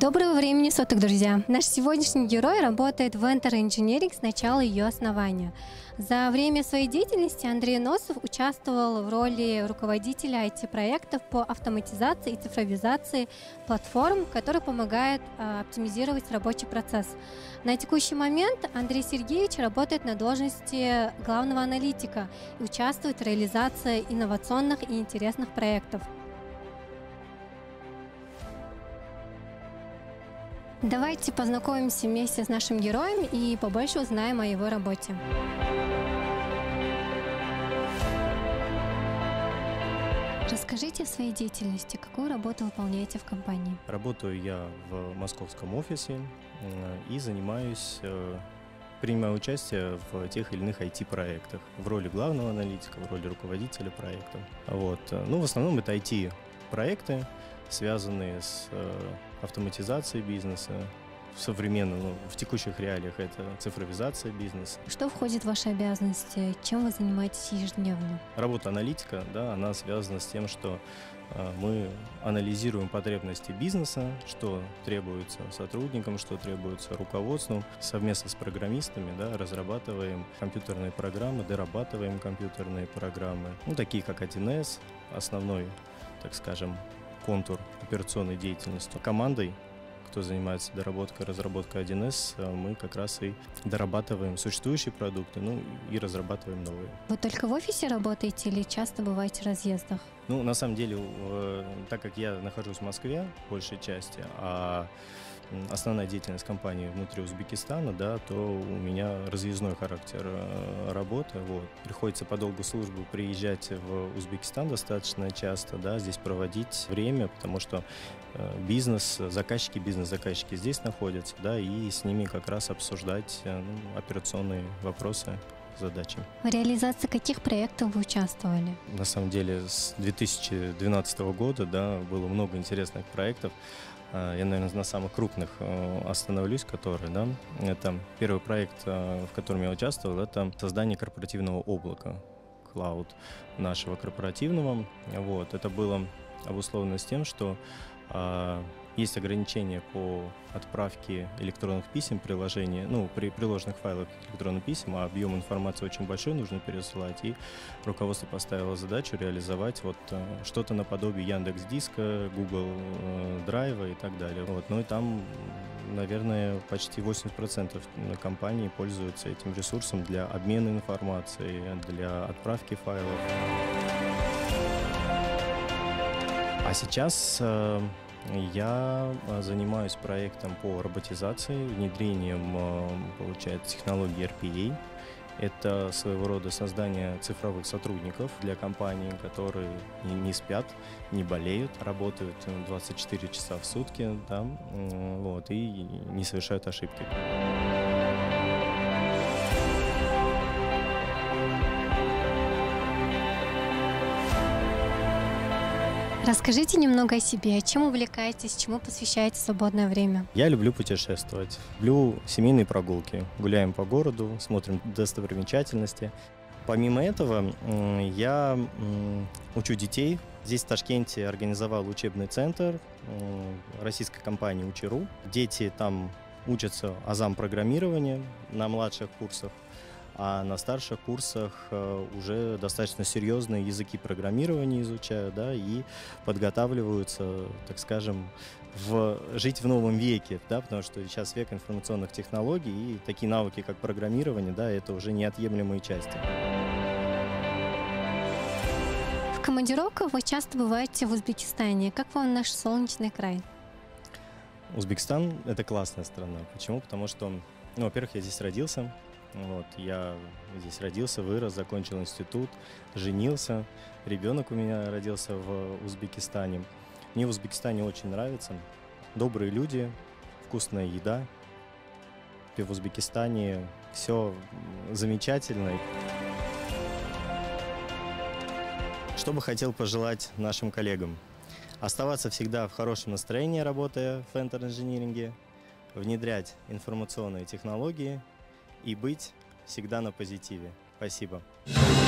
Доброго времени суток, друзья! Наш сегодняшний герой работает в Enter Engineering с начала ее основания. За время своей деятельности Андрей Носов участвовал в роли руководителя IT-проектов по автоматизации и цифровизации платформ, которые помогают оптимизировать рабочий процесс. На текущий момент Андрей Сергеевич работает на должности главного аналитика и участвует в реализации инновационных и интересных проектов. Давайте познакомимся вместе с нашим героем и побольше узнаем о его работе. Расскажите о своей деятельности. Какую работу выполняете в компании? Работаю я в московском офисе и принимаю участие в тех или иных IT-проектах в роли главного аналитика, в роли руководителя проекта. В основном это IT-проекты, связанные с автоматизацией бизнеса. В текущих реалиях это цифровизация бизнеса. Что входит в ваши обязанности? Чем вы занимаетесь ежедневно? Работа аналитика, она связана с тем, что мы анализируем потребности бизнеса, что требуется сотрудникам, что требуется руководству. Совместно с программистами разрабатываем компьютерные программы, дорабатываем компьютерные программы, такие как 1С, основной, так скажем, контур операционной деятельности. Командой, кто занимается доработкой, разработкой 1С, мы как раз и дорабатываем существующие продукты, и разрабатываем новые. Вы только в офисе работаете или часто бываете в разъездах? На самом деле, так как я нахожусь в Москве, большей части, а основная деятельность компании внутри Узбекистана, то у меня разъездной характер работы. Приходится по долгу службы приезжать в Узбекистан достаточно часто, здесь проводить время, потому что бизнес-заказчики здесь находятся, и с ними как раз обсуждать операционные вопросы, задачи. В реализации каких проектов вы участвовали? На самом деле, с 2012 года было много интересных проектов. Я, наверное, на самых крупных остановлюсь, которые, это первый проект, в котором я участвовал, это создание корпоративного облака, клауд нашего корпоративного. Это было обусловлено с тем, что есть ограничения по отправке электронных писем, при приложенных файлах электронных писем, а объем информации очень большой, нужно пересылать, и руководство поставило задачу реализовать что-то наподобие Яндекс.Диска, Google Драйва и так далее. И там, наверное, почти 80% компаний пользуются этим ресурсом для обмена информацией, для отправки файлов. А сейчас я занимаюсь проектом по роботизации, внедрением, технологии RPA. Это своего рода создание цифровых сотрудников для компаний, которые не спят, не болеют, работают 24 часа в сутки, и не совершают ошибки. Расскажите немного о себе. Чем увлекаетесь, чему посвящаете свободное время? Я люблю путешествовать, люблю семейные прогулки. Гуляем по городу, смотрим достопримечательности. Помимо этого, я учу детей. Здесь, в Ташкенте, организовал учебный центр российской компании «Учи.ру». Дети там учатся азам программирования на младших курсах, а на старших курсах уже достаточно серьезные языки программирования изучают, и подготавливаются, так скажем, жить в новом веке, потому что сейчас век информационных технологий, и такие навыки, как программирование, это уже неотъемлемые части. В командировках вы часто бываете в Узбекистане. Как вам наш солнечный край? Узбекистан – это классная страна. Почему? Потому что, во-первых, я здесь родился. Я здесь родился, вырос, закончил институт, женился. Ребенок у меня родился в Узбекистане. Мне в Узбекистане очень нравится. Добрые люди, вкусная еда. И в Узбекистане все замечательно. Что бы хотел пожелать нашим коллегам? Оставаться всегда в хорошем настроении, работая в Enter Engineering, внедрять информационные технологии и быть всегда на позитиве. Спасибо.